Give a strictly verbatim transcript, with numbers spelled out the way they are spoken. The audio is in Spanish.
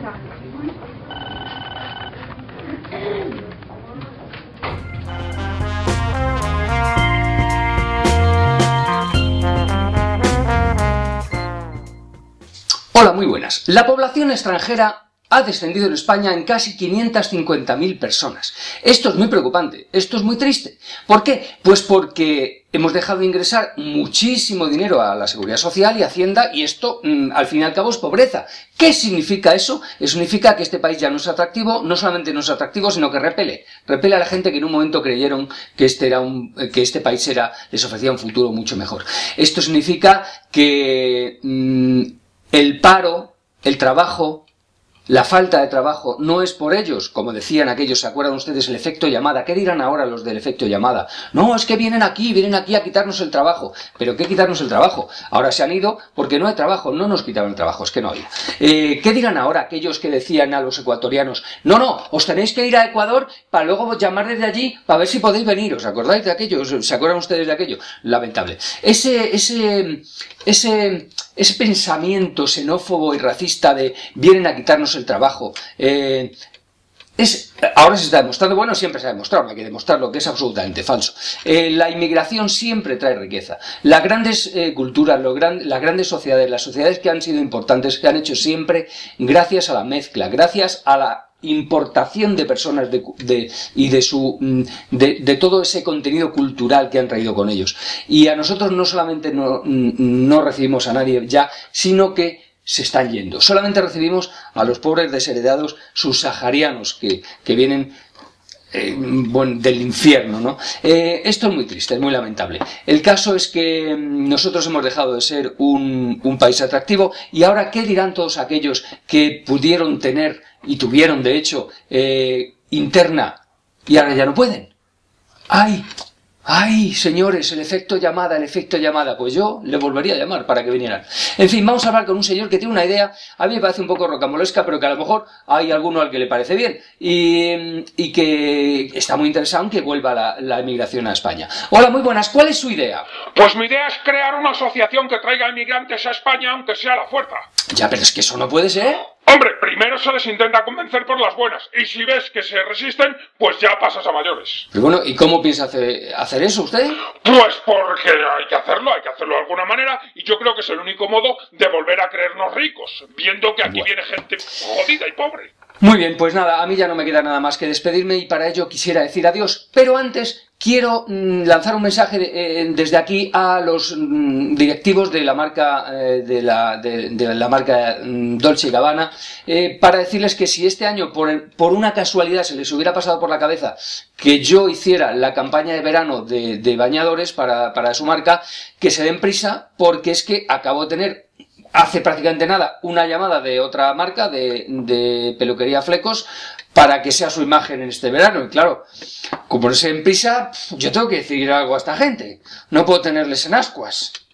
Hola, muy buenas. La población extranjera ha descendido en España en casi quinientas cincuenta mil personas. Esto es muy preocupante, esto es muy triste. ¿Por qué? Pues porque hemos dejado de ingresar muchísimo dinero a la Seguridad Social y Hacienda y esto, mmm, al fin y al cabo, es pobreza. ¿Qué significa eso? Eso significa que este país ya no es atractivo, no solamente no es atractivo, sino que repele. Repele a la gente que en un momento creyeron que este, era un, que este país era, les ofrecía un futuro mucho mejor. Esto significa que mmm, el paro, el trabajo, la falta de trabajo no es por ellos, como decían aquellos, ¿se acuerdan ustedes el efecto llamada? ¿Qué dirán ahora los del efecto llamada? No, es que vienen aquí, vienen aquí a quitarnos el trabajo. ¿Pero qué quitarnos el trabajo? Ahora se han ido porque no hay trabajo, no nos quitaron el trabajo, es que no había. Eh, ¿Qué dirán ahora aquellos que decían a los ecuatorianos? No, no, os tenéis que ir a Ecuador para luego llamar desde allí para ver si podéis venir. ¿Os acordáis de aquello? ¿Se acuerdan ustedes de aquello? Lamentable. Ese, ese, ese, ese pensamiento xenófobo y racista de vienen a quitarnos el trabajo, eh, es, ahora se está demostrando, bueno, siempre se ha demostrado, no hay que demostrarlo, que es absolutamente falso. Eh, la inmigración siempre trae riqueza. Las grandes eh, culturas, los gran, las grandes sociedades, las sociedades que han sido importantes, que han hecho siempre gracias a la mezcla, gracias a la importación de personas de, de, y de, su, de, de todo ese contenido cultural que han traído con ellos. Y a nosotros no solamente no, no recibimos a nadie ya, sino que se están yendo. Solamente recibimos a los pobres desheredados subsaharianos que, que vienen eh, bueno, del infierno, ¿no? Eh, esto es muy triste, es muy lamentable. El caso es que nosotros hemos dejado de ser un, un país atractivo y ahora, ¿qué dirán todos aquellos que pudieron tener y tuvieron, de hecho, eh, interna y ahora ya no pueden? ¡Ay! ¡Ay, señores! El efecto llamada, el efecto llamada. Pues yo le volvería a llamar para que vinieran. En fin, vamos a hablar con un señor que tiene una idea, a mí me parece un poco rocambolesca, pero que a lo mejor hay alguno al que le parece bien. Y, y que está muy interesado en que vuelva la, la emigración a España. Hola, muy buenas. ¿Cuál es su idea? Pues mi idea es crear una asociación que traiga inmigrantes a España, aunque sea a la fuerza. Ya, pero es que eso no puede ser. Hombre, primero se les intenta convencer por las buenas, y si ves que se resisten, pues ya pasas a mayores. Pero bueno, ¿y cómo piensa hacer, hacer eso usted? Pues porque hay que hacerlo, hay que hacerlo de alguna manera, y yo creo que es el único modo de volver a creernos ricos, viendo que aquí bueno. viene gente jodida y pobre. Muy bien, pues nada, a mí ya no me queda nada más que despedirme y para ello quisiera decir adiós, pero antes quiero mmm, lanzar un mensaje de, eh, desde aquí a los mmm, directivos de la marca eh, de, la, de, de la marca mmm, Dolce y Gabbana eh, para decirles que si este año por, por una casualidad se les hubiera pasado por la cabeza que yo hiciera la campaña de verano de, de bañadores para, para su marca, que se den prisa porque es que acabo de tener hace prácticamente nada una llamada de otra marca de, de peluquería Flecos para que sea su imagen en este verano. Y claro, como no se en prisa, yo tengo que decir algo a esta gente. No puedo tenerles en ascuas.